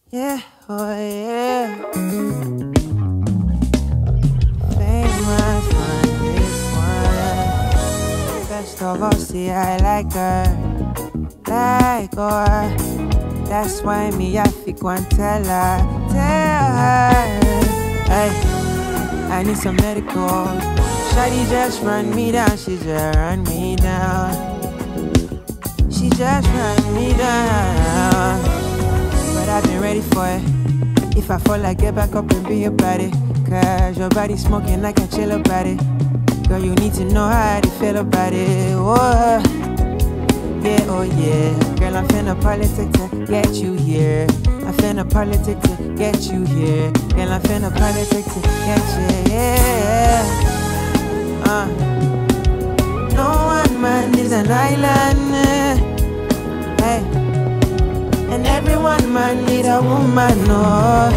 Yeah, oh yeah. Phaemous on this one. Best of all, see, I like her. Like her. That's why me, I think one tell her. Hey, I need some medical. Shawty just run me down, she just run me down. She just run me down. But I've been ready for it. If I fall, I get back up and be about it. Cause your body smoking, I can chill about it. Girl, you need to know how to feel about it. Whoa. Yeah, oh yeah. Girl, I'm finna politic to get you here. I'm finna politic to get you here. Girl, I'm finna politic to get you, yeah. No one man is an island. Hey. And everyone man need a woman, no.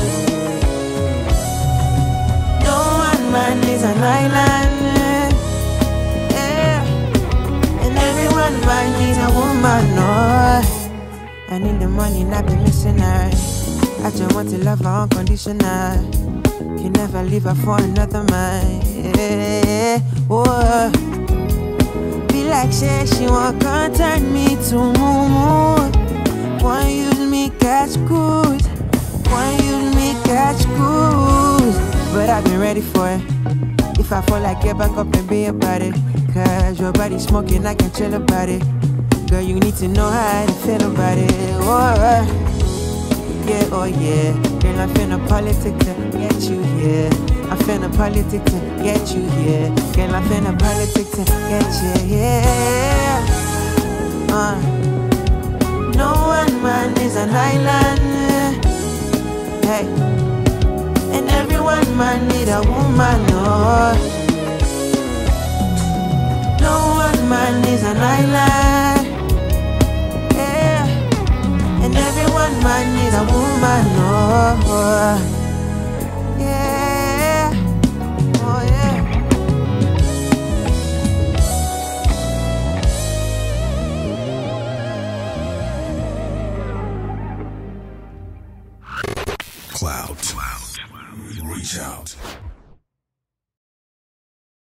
No one man is an island. Yeah. And everyone man needs a woman, no. I need the money, not be missing her. I just want to love her unconditional. Can never leave her for another man. Yeah. Whoa. Be like she won't come turn me to moo. Why use me catch cruise? Why use me catch cruise? But I've been ready for it. If I fall, I get back up and be about it. Cause your body smoking, I can chill about it. Girl, you need to know how to feel about it. Oh, yeah, oh yeah. Girl, I'm finna politic to get you here. I'm finna politic to get you here. Girl, I'm finna politic to get you here. No one man is an island. Hey. And everyone man need a woman, no. No one man is an island. Yeah. And everyone man need a woman, no. Yeah. Oh yeah. Clout. Reach out.